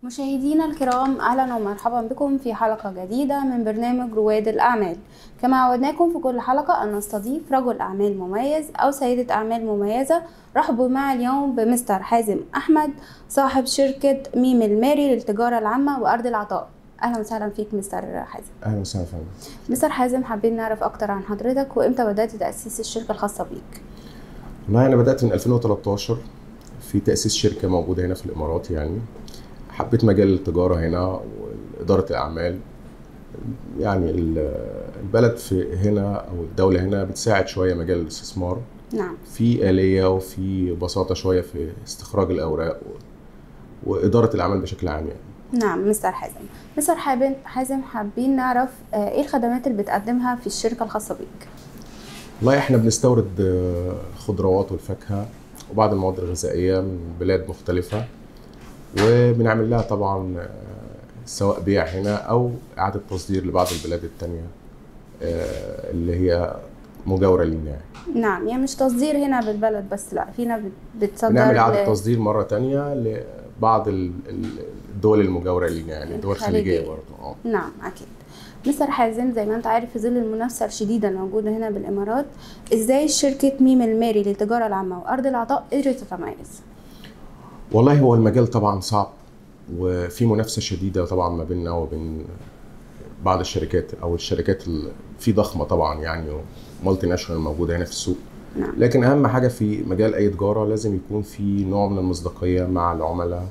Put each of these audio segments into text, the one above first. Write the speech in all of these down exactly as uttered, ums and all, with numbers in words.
مشاهدينا الكرام، أهلا ومرحبا بكم في حلقة جديدة من برنامج رواد الأعمال. كما عودناكم في كل حلقة أن نستضيف رجل أعمال مميز أو سيدة أعمال مميزة. رحبوا معي اليوم بمستر حازم أحمد، صاحب شركة ميم الماري للتجارة العامة وأرض العطاء. أهلا وسهلا فيك مستر حازم. أهلا وسهلا فيك مستر حازم، حابين نعرف أكتر عن حضرتك وإمتى بدأت تأسيس الشركة الخاصة بيك؟ والله أنا بدأت من ألفين وتلتاشر في تأسيس شركة موجودة هنا في الإمارات. يعني حبيت مجال التجارة هنا وإدارة الأعمال. يعني البلد في هنا أو الدولة هنا بتساعد شوية مجال الاستثمار. نعم. في آلية وفي بساطة شوية في استخراج الأوراق وإدارة الأعمال بشكل عام يعني. نعم مستر حازم. مستر حازم، حابين نعرف إيه الخدمات اللي بتقدمها في الشركة الخاصة بيك؟ والله إحنا بنستورد خضروات والفاكهة وبعض المواد الغذائية من بلاد مختلفة، وبنعمل لها طبعا سواء بيع هنا او اعاده تصدير لبعض البلاد التانية اللي هي مجاوره لينا يعني. نعم، يعني مش تصدير هنا بالبلد بس، لا فينا بتصدر، بنعمل اعاده ل... تصدير مره تانية لبعض الدول المجاوره لينا يعني الدول الخليجيه برضه. اه نعم اكيد. مستر حازم، زي ما انت عارف في ظل المنافسه الشديده الموجوده هنا بالامارات، ازاي شركه ميم الماري للتجاره العامه وارض العطاء قدرت تتميز؟ والله هو المجال طبعا صعب وفي منافسه شديده طبعا ما بيننا وبين بعض الشركات او الشركات في ضخمه طبعا يعني مالتي ناشونال موجوده هنا في السوق. نعم. لكن اهم حاجه في مجال اي تجاره لازم يكون في نوع من المصداقيه مع العملاء.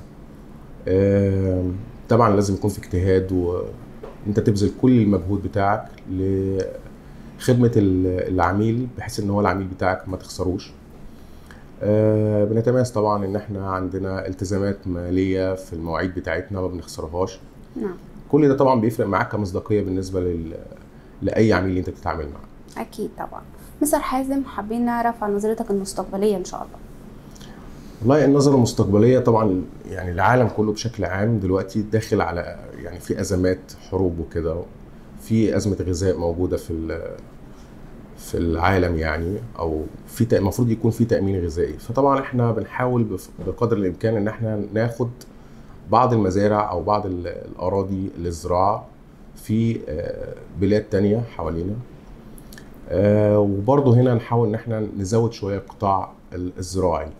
طبعا لازم يكون في اجتهاد وانت تبذل كل المجهود بتاعك لخدمه العميل بحيث ان هو العميل بتاعك ما تخسروش. أه بنتميز طبعا ان احنا عندنا التزامات ماليه في المواعيد بتاعتنا ما بنخسرهاش. نعم. كل ده طبعا بيفرق معاك كمصداقيه بالنسبه لل... لاي عميل انت بتتعامل معاه. اكيد طبعا. مستر حازم، حابين نعرف عن نظرتك المستقبليه ان شاء الله. والله النظره المستقبليه طبعا يعني العالم كله بشكل عام دلوقتي داخل على يعني في ازمات حروب وكده، في ازمه غذاء موجوده في في العالم يعني، او في المفروض يكون في تامين غذائي. فطبعا احنا بنحاول بقدر الامكان ان احنا ناخد بعض المزارع او بعض الاراضي للزراعه في بلاد تانية حوالينا، وبرضه هنا نحاول ان احنا نزود شويه القطاع الزراعي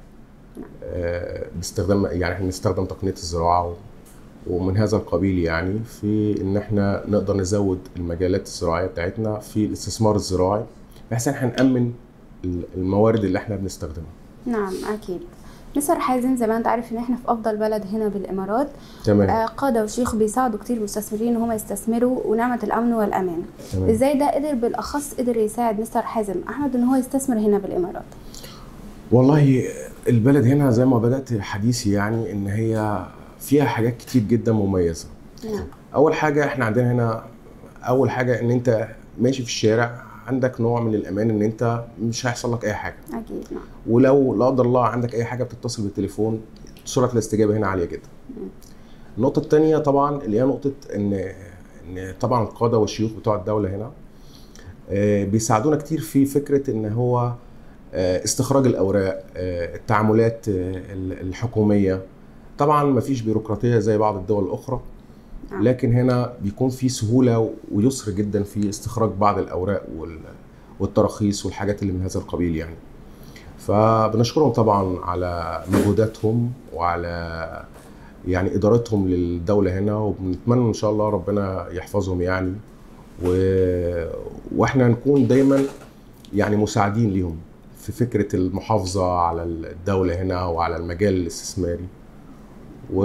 باستخدام يعني احنا نستخدم تقنيه الزراعه ومن هذا القبيل، يعني في ان احنا نقدر نزود المجالات الزراعيه بتاعتنا في الاستثمار الزراعي بحيث ان احنا نامن الموارد اللي احنا بنستخدمها. نعم اكيد. مستر حازم، زي ما انت عارف ان احنا في افضل بلد هنا بالامارات. تمام. آه قاده وشيوخ بيساعدوا كتير مستثمرين ان هم يستثمروا ونعمه الامن والامان. تمام. ازاي ده قدر بالاخص قدر يساعد مستر حازم احمد ان هو يستثمر هنا بالامارات؟ والله البلد هنا زي ما بدات حديثي يعني ان هي فيها حاجات كتير جدا مميزه. نعم. اول حاجه احنا عندنا هنا اول حاجه ان انت ماشي في الشارع عندك نوع من الامان ان انت مش هيحصل لك اي حاجه. اكيد. نعم. ولو لا قدر الله عندك اي حاجه بتتصل بالتليفون سرعه الاستجابه هنا عاليه جدا. م. النقطه الثانيه طبعا اللي هي نقطه ان ان طبعا القاده والشيوخ بتوع الدوله هنا بيساعدونا كتير في فكره ان هو استخراج الاوراق، التعاملات الحكوميه. طبعا مفيش بيروقراطيه زي بعض الدول الاخرى، لكن هنا بيكون في سهوله ويسر جدا في استخراج بعض الاوراق والتراخيص والحاجات اللي من هذا القبيل يعني. فبنشكرهم طبعا على مجهوداتهم وعلى يعني ادارتهم للدوله هنا، وبنتمنى ان شاء الله ربنا يحفظهم يعني و... واحنا نكون دايما يعني مساعدين ليهم في فكره المحافظه على الدوله هنا وعلى المجال الاستثماري، و...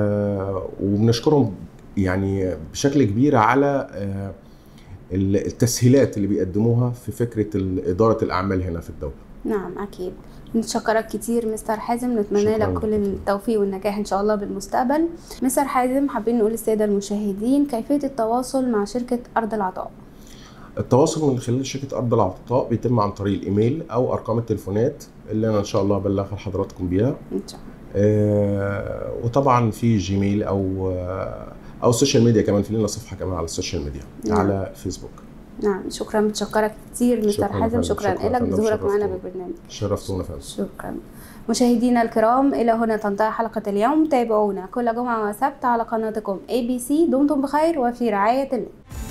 وبنشكرهم يعني بشكل كبير على التسهيلات اللي بيقدموها في فكره اداره الاعمال هنا في الدوله. نعم اكيد. نتشكرك كتير مستر حازم، نتمنى لك كل التوفيق والنجاح ان شاء الله بالمستقبل. مستر حازم، حابين نقول للساده المشاهدين كيفيه التواصل مع شركه ارض العطاء؟ التواصل من خلال شركه ارض العطاء بيتم عن طريق الايميل او ارقام التليفونات اللي انا ان شاء الله ابلغها لحضراتكم بيها ان شاء الله. آه وطبعا في جيميل او آه او السوشيال ميديا كمان، في لنا صفحه كمان على السوشيال ميديا. نعم. على فيسبوك. نعم شكرا، متشكرة كتير مستر حازم، شكرا لك بظهورك معنا بالبرنامج. شرفتونا فندم. شكرا. مشاهدينا الكرام، إلى هنا تنتهي حلقة اليوم. تابعونا كل جمعة وسبت على قناتكم إيه بي سي. دمتم بخير وفي رعاية الله.